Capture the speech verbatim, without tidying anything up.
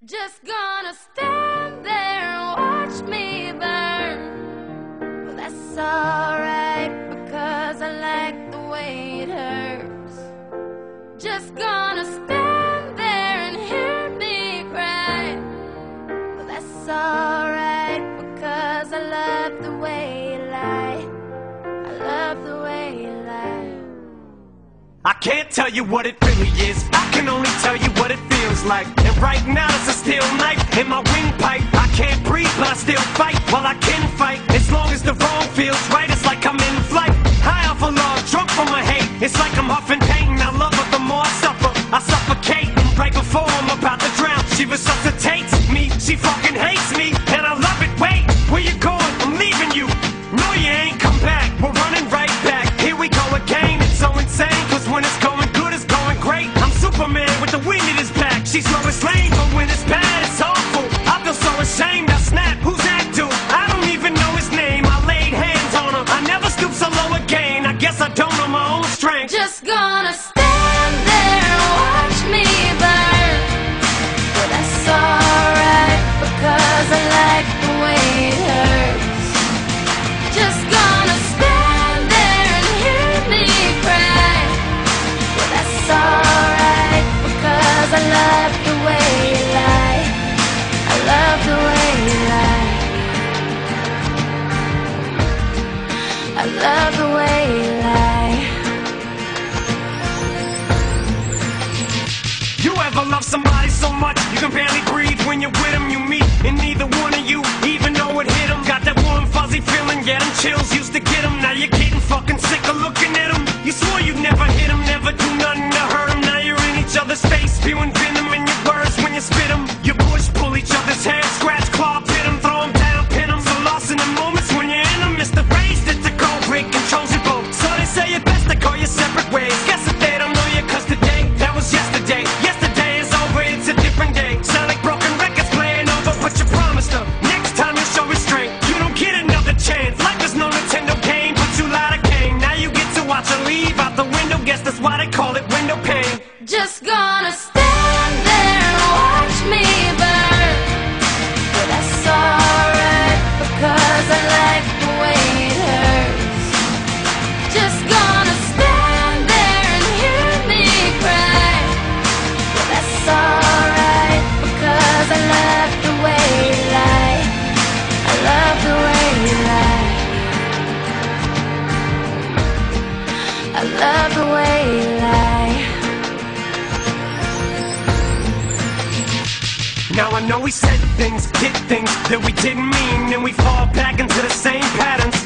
Just gonna stand there and watch me burn. Well, that's alright, because I like the way it hurts. Just gonna stand there and hear me cry. Well, that's alright, because I love the way you lie. I love the way you lie. I can't tell you what it really is, I can only tell you what it feels like. And right now it's a steel knife in my windpipe. I can't breathe but I still fight, while I can fight. As long as the wrong feels right, it's like I'm in flight. High off of love, drunk from my hate. It's like I'm huffing pain, I love her the more I suffer. I suffocate, and right before I'm about to drown, she resuscitates me. She fucking hates me, and I love it. Wait, where you going? I'm leaving you. No, you ain't come back, we're running right back. Here we go again, it's so insane, cause when it's going good, it's going great. I'm Superman with the wind in his back. She's Lois Lane, but when it's bad, it's awful. I feel so ashamed, I snap, who's that dude? I don't even know his name, I laid hands on him. I never stoop so low again, I guess I don't know my own strength. Just gonna stand there and watch me burn. Well, that's alright, because I like the way it hurts. Just gonna stand there and hear me cry. Well, that's alright, because I love the way you lie. I love the way you lie. I love the way you lie. You ever love somebody so much you can barely breathe when you're with them? You meet, and neither one of you even know it hit them. Got that warm fuzzy feeling, yeah, them chills used to get them. Now you're getting fucking sick of looking at them. You swore you'd never hit them, never do nothing to hurt them. Now you're in each other's face, spewing venom in your words when you spit them. You push, pull each other's hair, scratch, claw, pit them, throw them down, pin them. So lost in the moments when you're in them, it's the rage that the cold break controls you both. So they say it best to go your separate ways. Guess that they don't know you, cause today, that was yesterday. Yesterday is over, it's a different day. Sound like broken records playing over, but you promised her next time you show restraint, you don't get another chance. Life is no Nintendo game, but you lied again. Now you get to watch her leave out the window, guess that's why they call it window pane. Just gonna stand there and watch me burn. But that's alright, because I like the way it hurts. Just gonna stand there and hear me cry. But that's alright, because I love the way you lie. I love the way you lie. I love the way you lie. Now I know we said things, did things that we didn't mean, and we fall back into the same patterns.